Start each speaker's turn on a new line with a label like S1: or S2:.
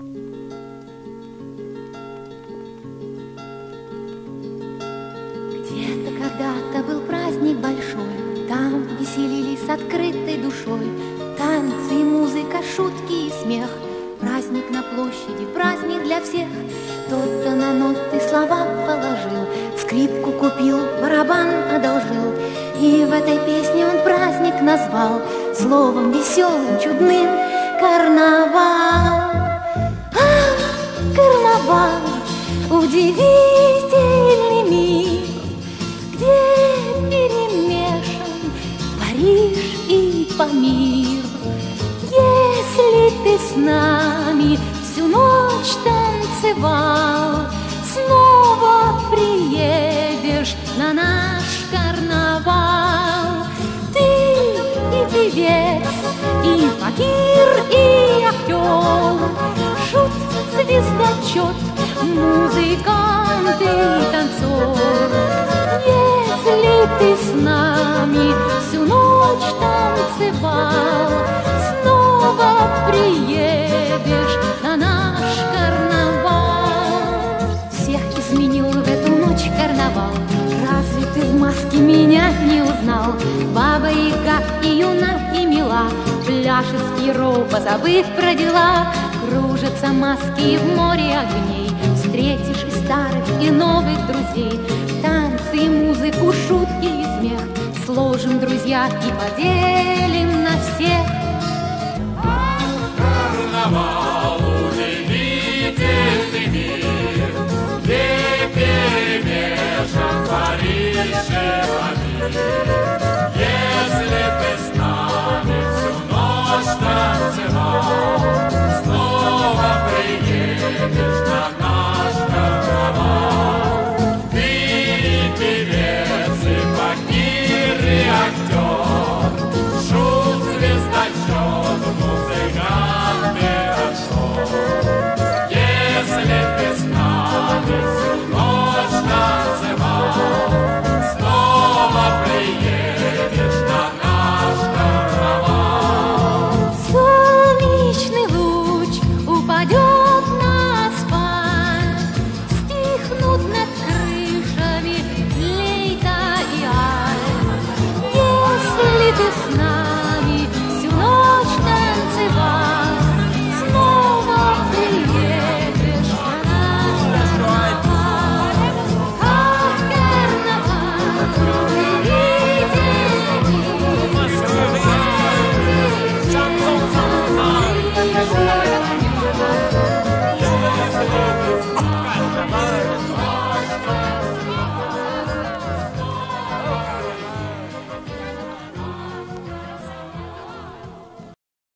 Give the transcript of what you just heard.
S1: Где-то когда-то был праздник большой, там веселились с открытой душой. Танцы и музыка, шутки и смех. Праздник на площади, праздник для всех. Кто-то на ноты слова положил, скрипку купил, барабан одолжил. И в этой песне он праздник назвал словом веселым, чудным — карнавал. Ах, карнавал, удивительный мир, где перемешан Париж и Памир. Если ты с нами всю ночь танцевал, снова приедешь на наш карнавал. Ты и певец, и факир, и актер, шут, звездочет, музыкант и танцор. Если ты с нами всю ночь танцевал, снова приедешь на наш карнавал. Всех изменил в эту ночь карнавал. Разве ты в маске меня не узнал? Баба-яга и юна, и мила, пляшет скиро, позабыв про дела. Кружатся маски в море огней, встретишь и старых, и новых друзей. Танцы и музыку, шутки и смех сложим, друзья, и поделим на всех.
S2: Карнавал, удивительный мир, где перемешан Париж и Памир.